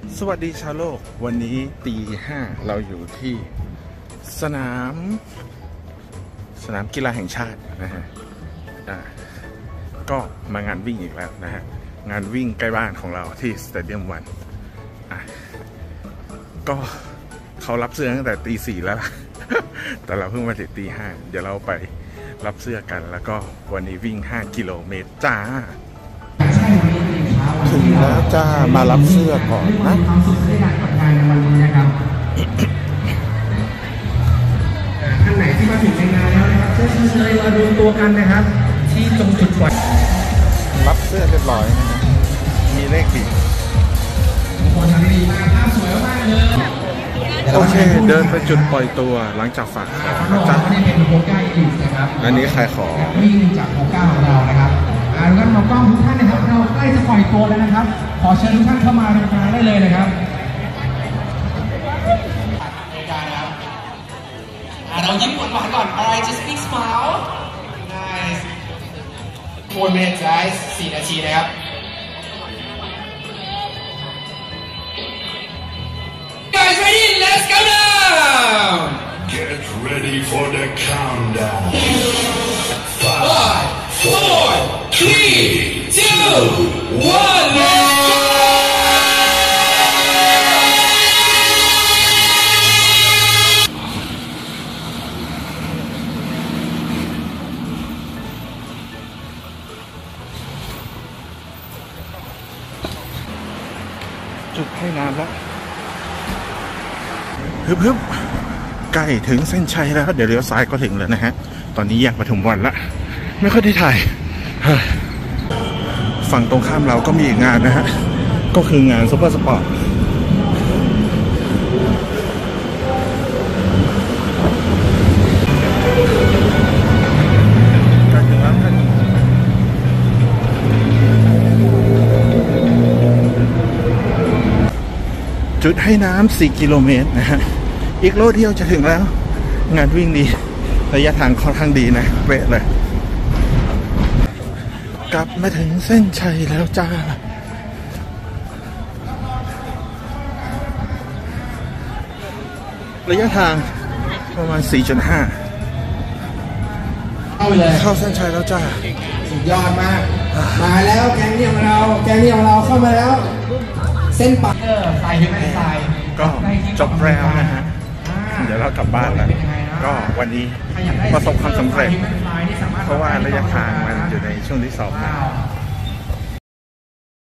สวัสดีชาวโลกวันนี้ตี 5เราอยู่ที่สนามกีฬาแห่งชาตินะฮะก็มางานวิ่งอีกแล้วนะฮะงานวิ่งใกล้บ้านของเราที่สเตเดียมวันก็เขารับเสื้อตั้งแต่ตี 4แล้ว แต่เราเพิ่งมาถึงตี 5เดี๋ยวเราไปรับเสื้อกันแล้วก็วันนี้วิ่ง5 กิโลเมตรจ้าถึงแล้วจ้ามารับเสื้อก่อนนะความสุขในการทำงานในวันนี้นะครับท่านไหนที่มาถึงในงานแล้วนะครับเชิญเลยมารวมตัวกันนะครับที่ตรงจุดปล่อยรับเสื้อเรียบร้อยนะครับมีเลขบิดคนทำดีมากภาพสวยมากเลยโอเคเดินไปจุดปล่อยตัวหลังจากฝากของนะจ๊ะอันนี้ขายของวิ่งจากโคก้าของเรานะครับทุกท่านมองกล้องทุกท่านนะครับเราใกล้จะปล่อยตัวแล้วนะครับขอเชิญทุกท่านเข้ามาตรงกลางได้เลยนะครับเรายิ้มหวานๆก่อน alright just big smile nice 4 minutes guys 4 นาทีนะครับ guys ready let's go down get ready for the countdown 5 4 3 2 1 let's go จุดให้น้ำแล้วฮึบใกล้ถึงเส้นชัยแล้วเดี๋ยวเลี้ยวซ้ายก็ถึงแล้วนะฮะตอนนี้แยกปทุมวันละไม่ค่อยได้ถ่ายฝั่งตรงข้ามเราก็มีอีกงานนะฮะก็คืองานซุปเปอร์สปอร์ตใกล้ถึงแล้วท่านจุดให้น้ำ4 กิโลเมตรนะฮะอีกโลเดียวจะถึงแล้วงานวิ่งนี้ระยะทางค่อนข้างดีนะเป๊ะเลยกลับมาถึงเส้นชัยแล้วจ้าระยะทางประมาณ 4.5 เข้าเส้นชัยแล้วจ้าสุดยอดมากมาแล้วแกงเนี่ยของเราเข้ามาแล้วเส้นปักใส่ยังไงใส่ก็จบแล้วนะฮะเดี๋ยวเรากลับบ้านแล้วก็วันนี้ประสบความสำเร็จเพราะว่าระยะทางมันอยู่ในช่วงที่2นะ